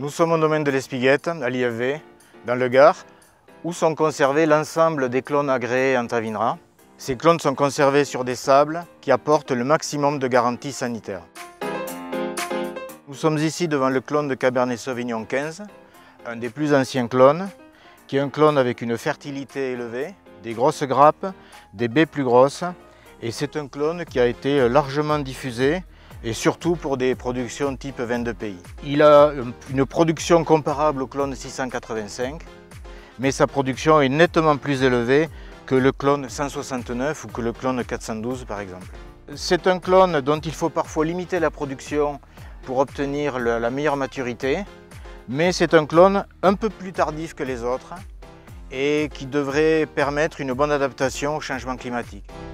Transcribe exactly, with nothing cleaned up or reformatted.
Nous sommes au domaine de l'Espiguette, à l'I F V, dans le Gard, où sont conservés l'ensemble des clones agréés Antavinra. Ces clones sont conservés sur des sables qui apportent le maximum de garantie sanitaire. Nous sommes ici devant le clone de Cabernet Sauvignon quinze, un des plus anciens clones, qui est un clone avec une fertilité élevée, des grosses grappes, des baies plus grosses, et c'est un clone qui a été largement diffusé, et surtout pour des productions type vin de pays. Il a une production comparable au clone six cent quatre-vingt-cinq, mais sa production est nettement plus élevée que le clone cent soixante-neuf ou que le clone quatre cent douze par exemple. C'est un clone dont il faut parfois limiter la production pour obtenir la meilleure maturité, mais c'est un clone un peu plus tardif que les autres et qui devrait permettre une bonne adaptation au changement climatique.